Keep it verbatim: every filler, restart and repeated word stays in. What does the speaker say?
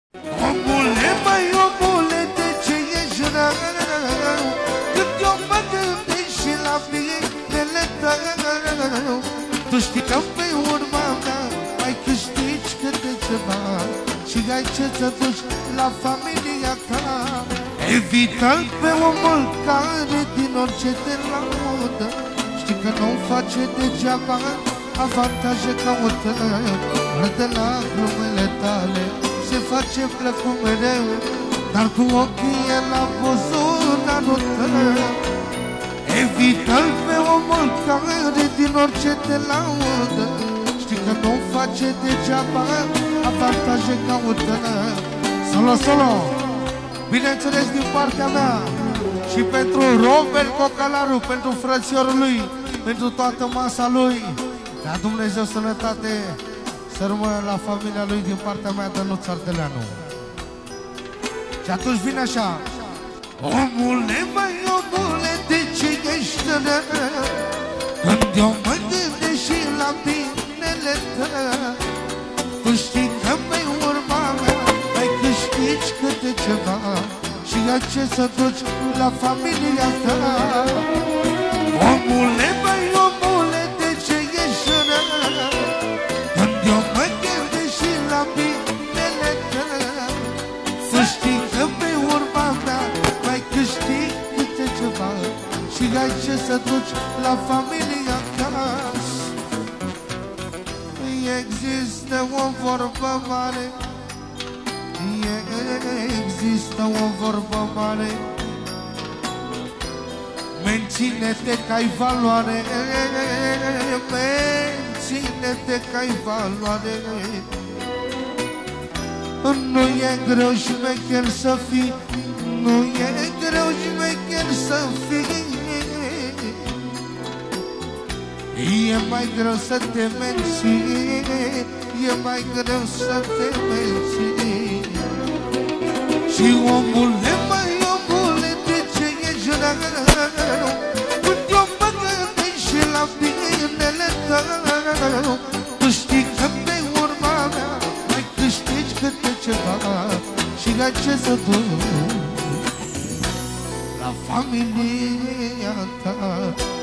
Omule, mai omule, de ce ești rău? Când eu mă gândesc și la binele tău, tu știi că pe urma mea mai câștigi câte ceva și ai ce să duci la familia ta. Evită-l pe omul care din orice te laudă, știi că nu-mi face degeaba avantaje caută. De la glumele tale se face plăcut mereu, dar cu ochii el la buzunarul tău. Evită-l pe omul care din orice te laudă, știi că nu face degeaba avantaje caută. Solo, solo, bineînțeles din partea mea și pentru Robert Cocalaru, pentru frățiorul lui, pentru toată masa lui. Da, Dumnezeu sănătate să rămână la familia lui din partea mea, Dănuț Ardeleanu. Și atunci vine așa: omule, mai omule, de ce ești rău? Când eu mă gândesc și la binele tău, tu știi că pe urma mea mai câștigi câte ceva și ai ce să duci la familia ta. Omule, mai omule, de ce ești rău? Când eu mă gândesc și la binele tău, să știi că pe urma mea mai câștigi câte ceva și ai ce să duci la familia ta. Există o vorbă mare, există o vorbă mare: menține-te că-ai valoare, menține-te că-ai valoare. Nu e greu șmecher să fii, nu e greu șmecher să fii, e mai greu să te menții, e mai greu să te menții. Și omule, mai omule, de ce ești rău? Când eu mă gândesc și la binele tău, tu știi că pe urma mea mai câștigi câte ceva și ai ce să duci la familia ta.